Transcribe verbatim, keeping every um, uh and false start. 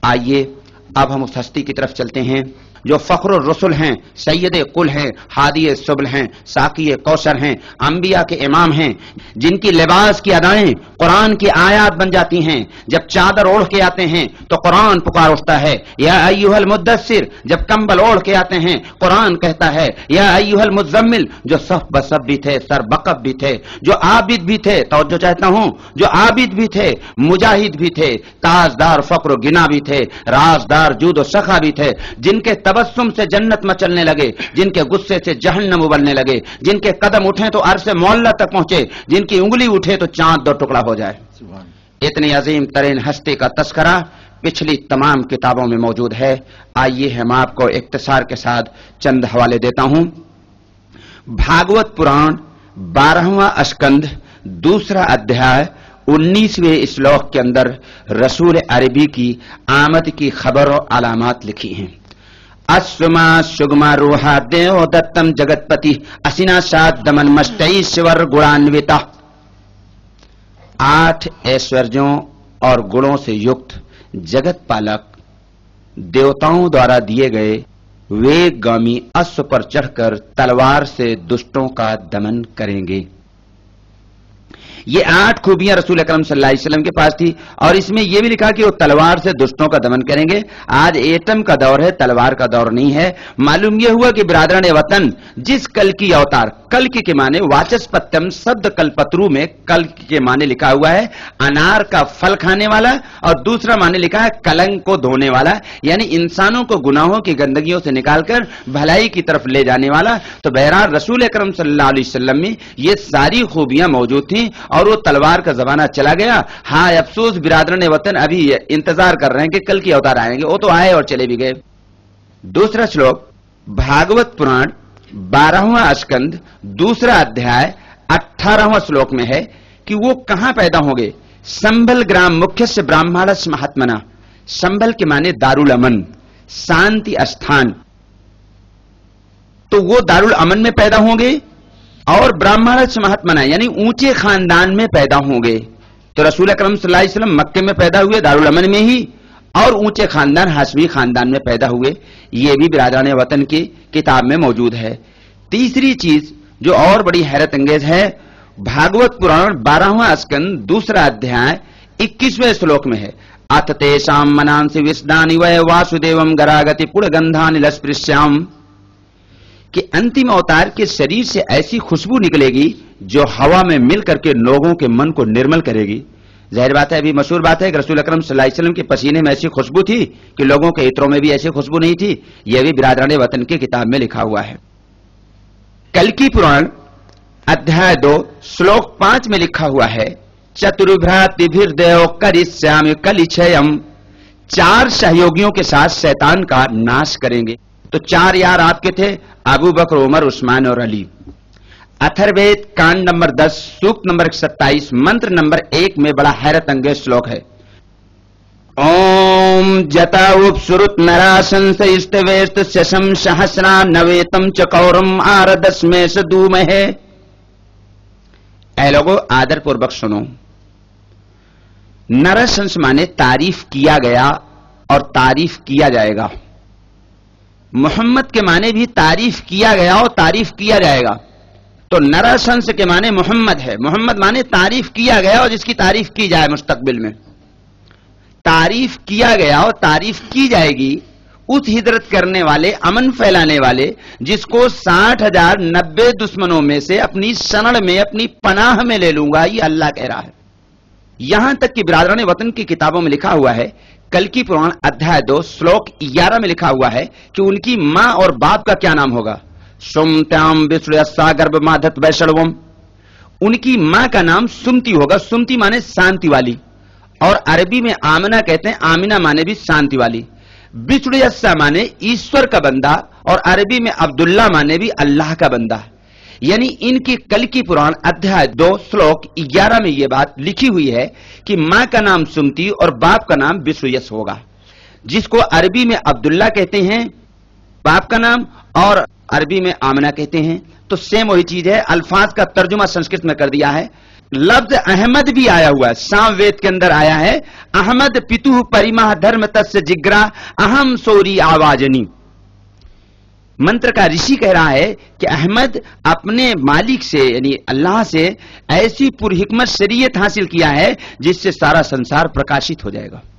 आइए अब हम उस हस्ती की तरफ चलते हैं जो फख्र रसुल हैं, सैयद कुल हैं, हादी सुबल हैं, साकी कौसर हैं, अंबिया के इमाम हैं, जिनकी लिबास की अदाएं कुरान की आयत बन जाती हैं। जब चादर ओढ़ के आते हैं तो कुरान पुकार उठता है, या अय्युहल मुद्दस्सिर। जब कंबल ओढ़ के आते हैं कुरान कहता है, या अय्युहल मुज़म्मिल। जो सफ बसफ भी थे, सर बकफ भी थे, जो आबिद भी थे, तवज्जो चाहता हूं, जो आबिद भी थे, मुजाहिद भी थे, ताजदार फख्र गिना भी थे, राजदार जूद सखा भी थे, जिनके तबस्सुम से जन्नत मचलने लगे, जिनके गुस्से से जहन्नम उबलने लगे, जिनके कदम उठे तो अर्श मौला तक पहुंचे, जिनकी उंगली उठे तो चांद दो टुकड़ा हो जाए। इतनी अजीम तरीन हस्ती का तस्करा पिछली तमाम किताबों में मौजूद है। आइए हम आपको इख्तिसार के साथ चंद हवाले देता हूं। भागवत पुराण बारहवां स्कंद दूसरा अध्याय उन्नीसवें श्लोक के अंदर रसूल अरबी की आमद की खबर और अलामात लिखी हैं। अस्मा सुगमा रूहा देव दत्तम जगतपति असिना सात दमन मष्टईश्वर गुणान्विता। आठ ऐश्वर्यों और गुणों से युक्त जगत पालक देवताओं द्वारा दिए गए वेगगामी अश्व पर चढ़कर तलवार से दुष्टों का दमन करेंगे। ये आठ खूबियां रसूल अकरम सल्लल्लाहु अलैहि वसल्लम के पास थी और इसमें यह भी लिखा कि वो तलवार से दुष्टों का दमन करेंगे। आज एटम का दौर है, तलवार का दौर नहीं है। मालूम यह हुआ कि बिरादरान वतन जिस कल की अवतार, कल के माने वाचस्पत्यम शब्द कल्पत्रु में कल के माने लिखा हुआ है अनार का फल खाने वाला और दूसरा माने लिखा है कलंक को धोने वाला, यानी इंसानों को गुनाहों की गंदगियों से निकालकर भलाई की तरफ ले जाने वाला। तो बहरहाल रसूल अकरम सल्लल्लाहु अलैहि वसल्लम में ये सारी खूबियां मौजूद थी और वो तलवार का जमाना चला गया। हाँ अफसोस बिरादरान वतन अभी इंतजार कर रहे हैं कि कल की अवतार आएंगे, वो तो आए और चले भी गए। दूसरा श्लोक भागवत पुराण बारहवां स्कंद दूसरा अध्याय अठारहवां श्लोक में है कि वो कहां पैदा होंगे। संभल ग्राम मुख्य से ब्राह्मणस महात्मना। संभल के माने दारुल अमन, शांति स्थान। तो वो दारुल अमन में पैदा होंगे और ब्राह्मणस महात्मना यानी ऊंचे खानदान में पैदा होंगे। तो रसूल अकरम सल्लल्लाहु अलैहि वसल्लम मक्के में पैदा हुए, दारुल अमन में ही, और ऊंचे खानदान हाशमी खानदान में पैदा हुए। ये भी बिरादरान वतन की किताब में मौजूद है। तीसरी चीज जो और बड़ी हैरत अंगेज है, भागवत पुराण बारहवां स्कंद दूसरा अध्याय इक्कीसवें श्लोक में है, अथ तेषाम मनांसि विस्दानि वै वासुदेवम गरागति पुड़गंधानि लस्पृश्याम। कि अंतिम अवतार के शरीर से ऐसी खुशबू निकलेगी जो हवा में मिल करके लोगों के मन को निर्मल करेगी। जाहिर बात है, अभी मशहूर बात है कि रसूल अकरम सल्लल्लाहु अलैहि वसल्लम के पसीने में ऐसी खुशबू थी कि लोगों के इत्रों में भी ऐसी खुशबू नहीं थी। यह भी बिरादरान वतन की किताब में लिखा हुआ है। कल्कि पुराण अध्याय दो श्लोक पांच में लिखा हुआ है, चतुर्भ्रातिभिर्देव करिष्यामि कलिक्षयम्। चार सहयोगियों के साथ शैतान का नाश करेंगे। तो चार यार आपके थे, अबू बकर, उमर, उस्मान और अली। अथर्ववेद कांड नंबर दस सूक्त नंबर सत्ताईस मंत्र नंबर एक में बड़ा हैरत अंगेज श्लोक है। ओम जता उपसुरुत नराशंस इष्टवेस्त शशम सहस्रा नवेतम चकौरम आरदस्मे सदूमहे। ऐ लोगों आदर पूर्वक सुनो। नरशंस माने तारीफ किया गया और तारीफ किया जाएगा। मोहम्मद के माने भी तारीफ किया गया और तारीफ किया जाएगा। तो नरशंस के माने मोहम्मद है। मोहम्मद माने तारीफ किया गया और जिसकी तारीफ की जाए मुस्तकबिल में। तारीफ किया गया और तारीफ की जाएगी उस हिजरत करने वाले, अमन फैलाने वाले, जिसको साठ हजार नब्बे दुश्मनों में से अपनी शरण में, अपनी पनाह में ले लूंगा, ये अल्लाह कह रहा है। यहां तक कि बिरादरान वतन की किताबों में लिखा हुआ है, कल्कि पुराण अध्याय दो श्लोक ग्यारह में लिखा हुआ है कि उनकी मां और बाप का क्या नाम होगा। सुमत्याम विश्वसा गर्भ माधत वैष्णवम। उनकी मां का नाम सुमति होगा। सुमति माने शांति वाली, और अरबी में आमना कहते हैं, आमिना माने भी शांति वाली। बिचुड़ियस्सा माने ईश्वर का बंदा, और अरबी में अब्दुल्ला माने भी अल्लाह का बंदा। यानी इनकी कल्कि पुराण अध्याय दो श्लोक ग्यारह में यह बात लिखी हुई है कि मां का नाम सुमति और बाप का नाम बिचुड़ियस होगा, जिसको अरबी में अब्दुल्ला कहते हैं बाप का नाम, और अरबी में आमना कहते हैं। तो सेम वही चीज है, अल्फाज का तर्जुमा संस्कृत में कर दिया है। लफ्ज अहमद भी आया हुआ है, साम वेद के अंदर आया है, अहमद पितु परिमह धर्म तस्य जिग्रा अहम सोरी आवाजनी। मंत्र का ऋषि कह रहा है कि अहमद अपने मालिक से यानी अल्लाह से ऐसी पुरहिकमत शरीयत हासिल किया है जिससे सारा संसार प्रकाशित हो जाएगा।